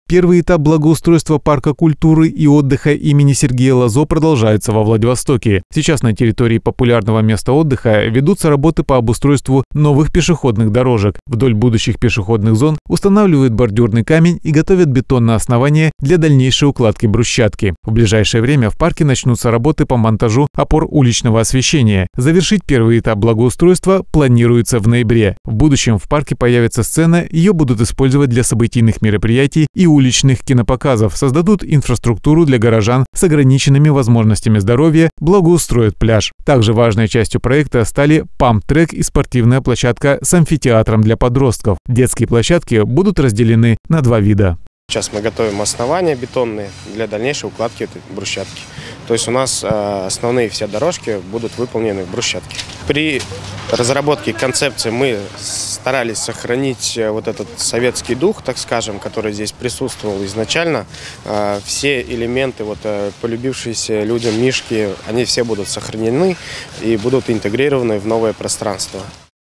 Первый этап благоустройства парка культуры и отдыха имени Сергея Лазо продолжается во Владивостоке. Сейчас на территории популярного места отдыха ведутся работы по обустройству новых пешеходных дорожек. Вдоль будущих пешеходных зон устанавливают бордюрный камень и готовят бетонное основание для дальнейшей укладки брусчатки. В ближайшее время в парке начнутся работы по монтажу опор уличного освещения. Завершить первый этап благоустройства планируется в ноябре. В будущем в парке появится сцена, ее будут использовать для событийных мероприятий и уличных кинопоказов, создадут инфраструктуру для горожан с ограниченными возможностями здоровья, благоустроят пляж. Также важной частью проекта стали памп-трек и спортивная площадка с амфитеатром для подростков. Детские площадки будут разделены на два вида. Сейчас мы готовим основания бетонные для дальнейшей укладки этой брусчатки. То есть у нас основные все дорожки будут выполнены в брусчатке. При разработке концепции мы старались сохранить вот этот советский дух, так скажем, который здесь присутствовал изначально. Все элементы, полюбившиеся людям мишки, они все будут сохранены и будут интегрированы в новое пространство.